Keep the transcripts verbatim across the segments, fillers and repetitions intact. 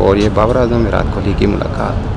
और ये बाबर आजम विराट कोहली की मुलाकात।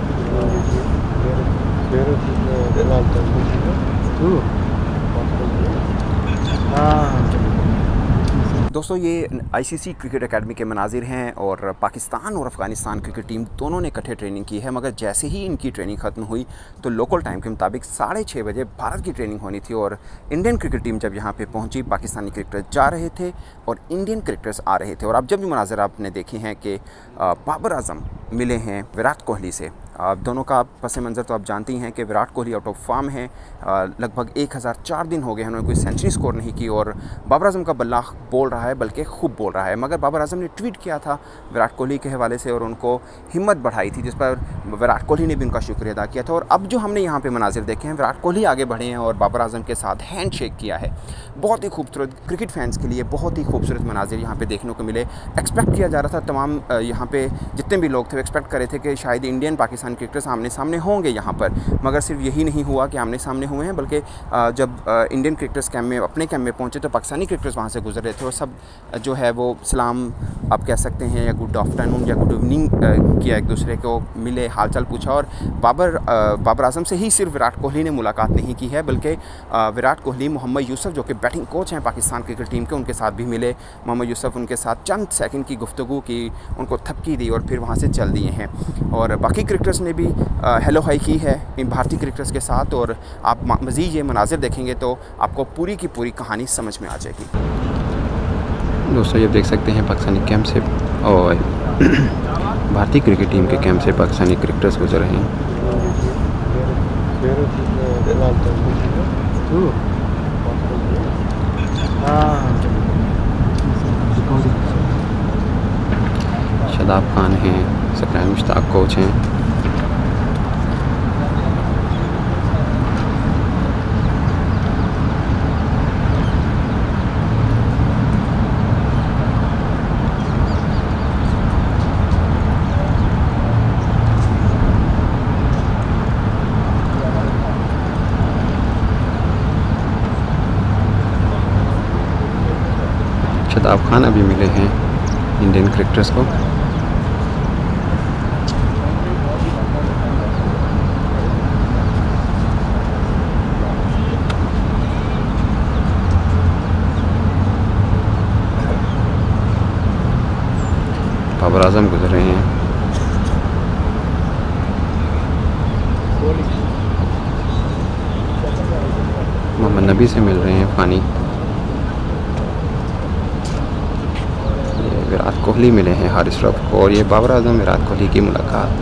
दोस्तों ये आईसीसी क्रिकेट एकेडमी के मनाजिर हैं और पाकिस्तान और अफ़गानिस्तान क्रिकेट टीम दोनों ने इकट्ठे ट्रेनिंग की है, मगर जैसे ही इनकी ट्रेनिंग ख़त्म हुई तो लोकल टाइम के मुताबिक साढ़े छः बजे भारत की ट्रेनिंग होनी थी और इंडियन क्रिकेट टीम जब यहाँ पे पहुँची, पाकिस्तानी क्रिकेटर्स जा रहे थे और इंडियन क्रिकेटर्स आ रहे थे। और अब जब भी मनाजिर आपने देखे हैं कि बाबर आजम मिले हैं विराट कोहली से, दोनों का पस मंज़र तो आप जानती हैं कि Virat Kohli out of form है, लगभग एक हज़ार चार दिन हो गए हैं उन्होंने कोई सेंचुरी स्कोर नहीं की और बाबर आजम का बल्ला बोल रहा है, बल्कि खूब बोल रहा है। मगर बाबर आजम ने ट्वीट किया था विराट कोहली के हवाले से और उनको हिम्मत बढ़ाई थी, जिस पर विराट कोहली ने भी उनका शुक्रिया अदा किया था। और अब जो हमने यहाँ पे मनाजिर देखे हैं, विराट कोहली आगे बढ़े हैं और बाबर आजम के साथ हैंड शेक किया है। बहुत ही खूबसूरत, क्रिकेट फैंस के लिए बहुत ही खूबसूरत मनाजिर यहाँ पे देखने को मिले। एक्सपेक्ट किया जा रहा था, तमाम यहाँ पे जितने भी लोग थे एक्सपेक्ट कर रहे थे कि शायद इंडियन पाकिस्तान क्रिकेटर्स आमने सामने होंगे यहाँ पर, मगर सिर्फ यही नहीं हुआ कि आमने सामने हुए हैं, बल्कि जब इंडियन क्रिकेटर्स कैंप में अपने कैंप में पहुँचे तो पाकिस्तानी क्रिकेटर्स वहाँ से गुजर रहे थे और सब जो है वो सलाम आप कह सकते हैं या गुड आफ्टरनून या गुड इवनिंग किया, एक दूसरे को मिले, हालचाल पूछा। और बाबर बाबर आजम से ही सिर्फ विराट कोहली ने मुलाकात नहीं की है, बल्कि विराट कोहली मोहम्मद यूसुफ जो कि बैटिंग कोच हैं पाकिस्तान क्रिकेट टीम के, उनके साथ भी मिले। मोहम्मद यूसुफ उनके साथ चंद सेकंड की गुफ्तगू की, उनको थपकी दी और फिर वहाँ से चल दिए हैं। और बाकी क्रिकेटर्स ने भी हेलो हाई की है इन भारतीय क्रिकेटर्स के साथ और आप मज़ीद ये मनाजिर देखेंगे तो आपको पूरी की पूरी कहानी समझ में आ जाएगी। दोस्तों ये देख सकते हैं पाकिस्तानी कैंप से और भारतीय क्रिकेट टीम के कैंप से पाकिस्तानी क्रिकेटर्स गुजर रहे हैं। शादाब खान हैं, सकरान मुश्ताक कोच हैं। शादाब खान अभी मिले हैं इंडियन क्रिकेटर्स को। बाबर आजम गुजर रहे हैं। मोहम्मद नबी से मिल रहे हैं फ़ानी। विराट कोहली मिले हैं हारिस रऊफ को और ये बाबर आजम विराट कोहली की मुलाकात।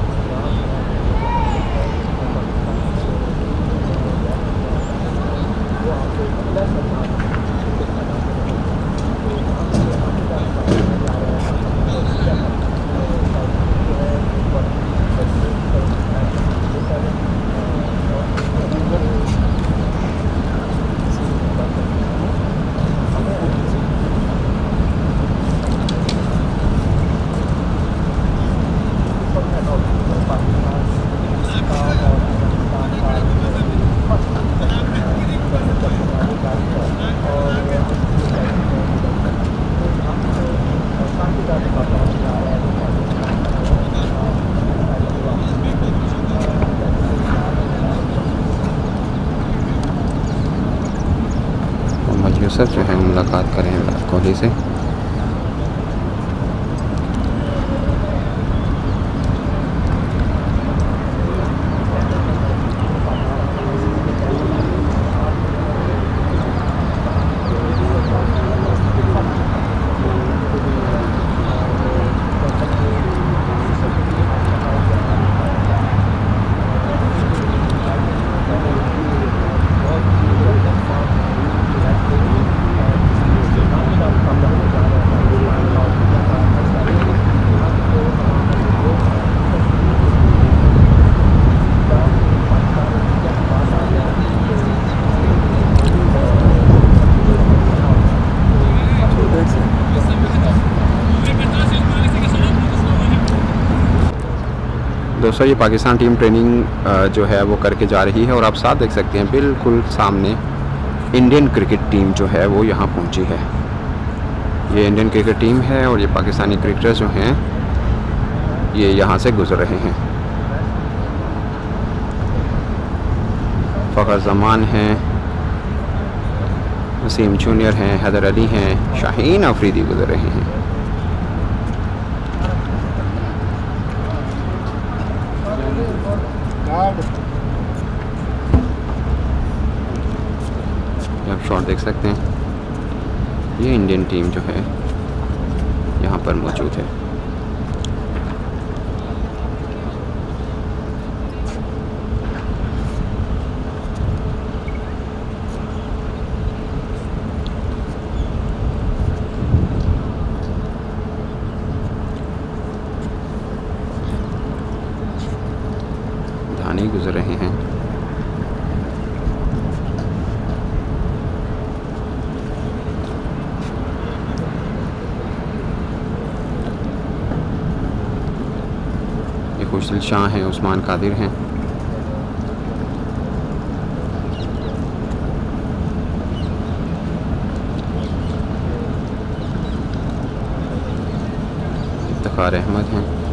मोहम्मद यूसुफ जो है मुलाकात करें विराट कोहली से। दोस्तों ये पाकिस्तान टीम ट्रेनिंग जो है वो करके जा रही है और आप साथ देख सकते हैं बिल्कुल सामने इंडियन क्रिकेट टीम जो है वो यहाँ पहुँची है। ये इंडियन क्रिकेट टीम है और ये पाकिस्तानी क्रिकेटर्स जो हैं ये यहाँ से गुजर रहे हैं। फ़खर ज़मान हैं, वसीम जूनियर हैं, हैदर अली हैं, शाहीन अफरीदी गुजर रहे हैं। आप शॉट देख सकते हैं, ये इंडियन टीम जो है यहाँ पर मौजूद है। धानी गुजर रहे हैं। ये खुशदिल शाह हैं, उस्मान कादिर हैं। इफ्तिखार अहमद हैं।